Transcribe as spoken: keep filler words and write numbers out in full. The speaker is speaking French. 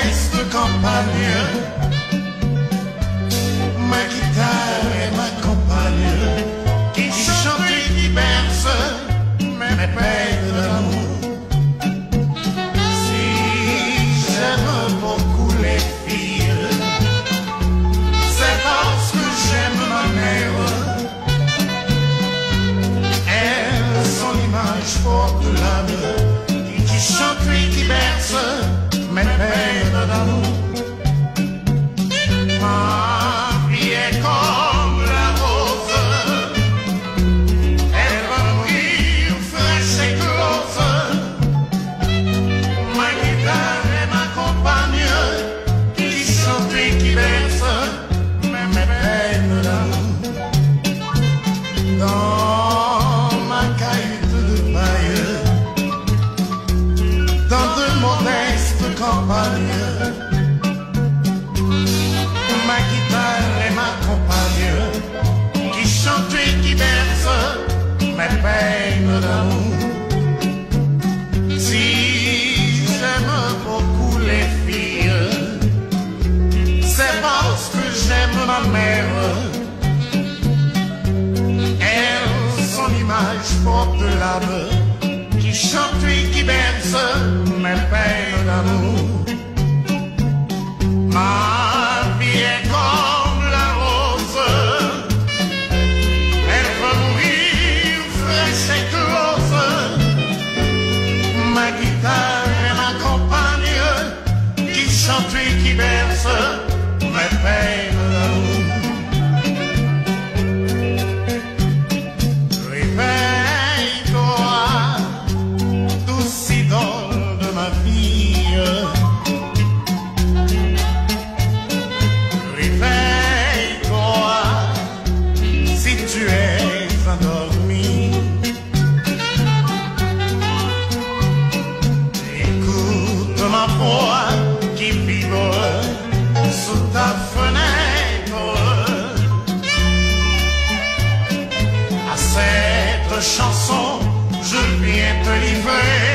modeste campagne, ma guitare est ma compagne, qui chante et qui berce mes peines d'amour. Si j'aime beaucoup les filles, c'est parce que j'aime ma mère. Elles sont l'image forte de l'âme, qui chante et qui berce mes peines d'amour. Ma vie est comme la rose, elle va mourir fraîche et close. Ma guitare est ma compagne, qui chante et qui berce mes peines d'amour. Dans ma cahute de paille, dans de modestes campagnes, ma guitare est ma compagne, qui chante et qui berce mes peines d'amour. Si j'aime beaucoup les filles, c'est parce que j'aime ma mère. Elles sont l'image forte de l'âme, qui chante et qui berce mes peines d'amour. Ma vie est comme la rose, elle peut mourir fraîche et close. Ma guitare est ma compagne, qui chante et qui berce mes peines d'amour. Ma voix qui vibre sous ta fenêtre, à cette chanson je viens te livrer